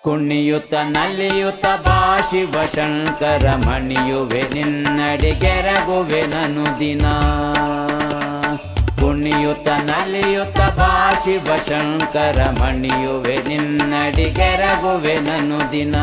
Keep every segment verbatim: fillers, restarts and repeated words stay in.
ಕುಣಿಯುತ್ತ ನಲಿಯುತ್ತ ಬಾ ಶಿವ ಶಂಕರ ಮಣಿಯುವೆ ನಿನ್ನಡಿಗೆರಗುವೆ ನನು ದಿನ. ಕುಣಿಯುತ್ತ ನಲಿಯುತ್ತ ಬಾ ಶಿವ ಶಂಕರ ಮಣಿಯುವೆ ನಿನ್ನಡಿಗೆರಗುವೆ ನನು ದಿನ.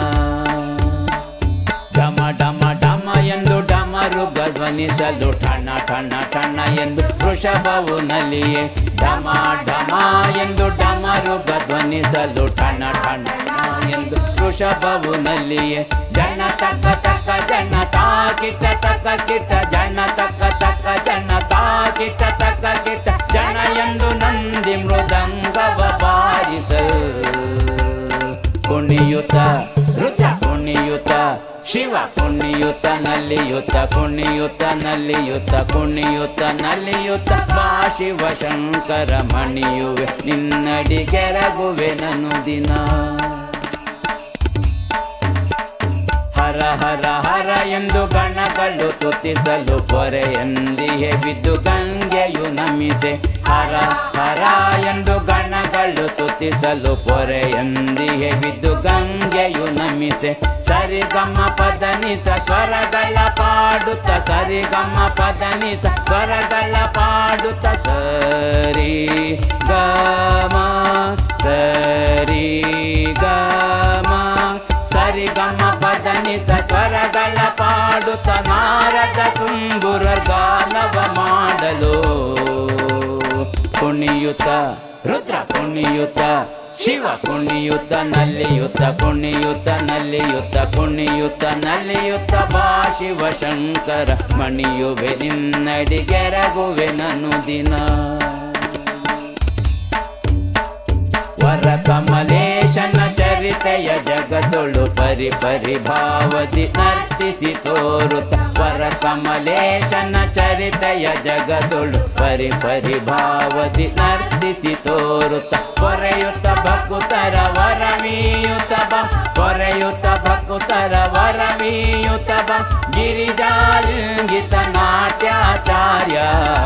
ಡಮ ಡಮ ಡಮ ಎಂದು ಡಮರುಗ ಧ್ವನಿಸಲು ಠಣ ಠಣ ಠಣ ಎಂದು ವೃಷಭವು ನಲಿಯೇ. ಡಮ ಡಮ ಎಂದು ಡಮರುಗ ಧ್ವನಿಸಲು ಠಣ ಠಣ ಎಂದು ವೃಷಭವು ನಲಿಯೇ. ಜನ ತಕ್ಕ ತಕ್ಕ ಜನ ತಾಕಿಟ ತಕ್ಕ ಕಿಟ ಜನ ತಕ್ಕ ತಕ್ಕ ಜನ ತಾಕಿಟ ತಕ್ಕ ಕಿಟ ಜನ ಎಂದು ನಂದಿ ಮೃದಂಗವ ಬಾರಿಸಲು. ಕುಣಿಯುತ್ತ ರುದ್ರ ಕುಣಿಯುತ್ತ ಶಿವ ಕುಣಿಯುತ್ತ ನಲಿಯುತ್ತ ಕುಣಿಯುತ್ತ ನಲಿಯುತ್ತ ಕುಣಿಯುತ್ತ ನಲಿಯುತ್ತ ಬಾ ಶಿವ ಶಂಕರ ಮಣಿಯುವೆ ನಿನ್ನಡಿಗೆರಗುವೆ ನನು ದಿನ. ಹರ ಹರ ಹರ ಎಂದು ಗಣಗಳು ತುತಿಸಲು ಪೊರೆಯಂದಿಯೇ ಬಿದ್ದು ಗಂಗೆಯು ನಮಿಸೆ. ಹರ ಹರ ಎಂದು ಗಣಗಳು ತುತಿಸಲು ಪೊರೆಯಂದಿಯೇ ಬಿದ್ದು ಗಂಗೆಯು ನಮಿಸೆ. ಸರಿಗಮ ಪದನಿಸ ಸ್ವರಗಳ ಪಾಡುತ್ತ ಸರಿಗಮ ಪದನಿಸ ಸ್ವರಗಳ ಪಾಡುತ್ತ ಸರಿ ಗಮ ಸರಿ ಗಮ ಸರಿಗಮ ಪದನಿಸ ಸ್ವರಗಳ ಪಾಡುತ್ತ ನಾರದ ತುಂಬುರ ಗಾನವ ಮಾಡಲು. ಕುಣಿಯುತ್ತ ರುದ್ರ ಕುಣಿಯುತ್ತ ಶಿವ ಕುಣಿಯುತ್ತ ನಲಿಯುತ್ತ ಕುಣಿಯುತ್ತ ನಲಿಯುತ್ತ ಕುಣಿಯುತ್ತ ನಲಿಯುತ್ತ ಬಾ ಶಿವ ಶಂಕರ ಮಣಿಯುವೆ ನಿನ್ನಡಿಗೆರಗುವೆ ನನು ದಿನ. ವರ ಕಮಲೇಶನ ಚರಿತೆಯ ಜಗದೊಳು ಪರಿ ಪರಿ ಭಾವದಿ ನರ್ತಿಸಿ ತೋರುತ್ತ. ವರ ಕಮಲೇಶನ ಚರಿತೆಯ ಜಗದೊಳು ಪರಿ ಪರಿ ಭಾವದಿ ನರ್ತಿಸಿ ತೋರುತ್ತ. ಕೊರೆಯುತ್ತ ಭಕುತರ ವರಮೀಯುತ್ತ ಬ ಕೊರೆಯುತ್ತ ಭಕುತರ ವರಮೀಯುತ್ತ ಬ ಗಿರಿಜಾಲಿಂಗಿತ ನಾಟ್ಯಾಚಾರ್ಯ.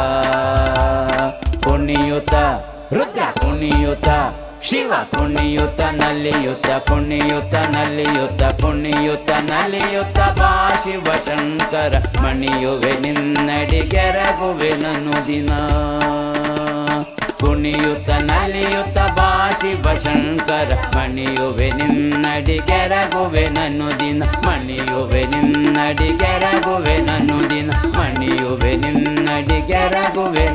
ಕುಣಿಯುತ್ತ ರುದ್ರ ಕುಣಿಯುತ್ತ ಶಿವ ಕುಣಿಯುತ್ತ ನಲಿಯುತ್ತ ಕುಣಿಯುತ್ತ ನಲಿಯುತ್ತ ಕುಣಿಯುತ್ತ ನಲಿಯುತ್ತ ಬಾ ಶಿವ ಶಂಕರ ಮಣಿಯುವೆ ನಿನ್ನಡಿಗೆರಗುವೆ ನನು ದಿನ. ಕುಣಿಯುತ್ತ ನಲಿಯುತ್ತ ಬಾ ಶಿವ ಶಂಕರ ಮಣಿಯುವೆ ನಿನ್ನಡಿಗೆರಗುವೆ ನನು ದಿನ. ಮಣಿಯುವೆ ನಿನ್ನಡಿಗೆರಗುವೆ ನನು ದಿನ ಮಣಿಯುವೆ ನಿನ್ನಡಿಗೆರಗುವೆ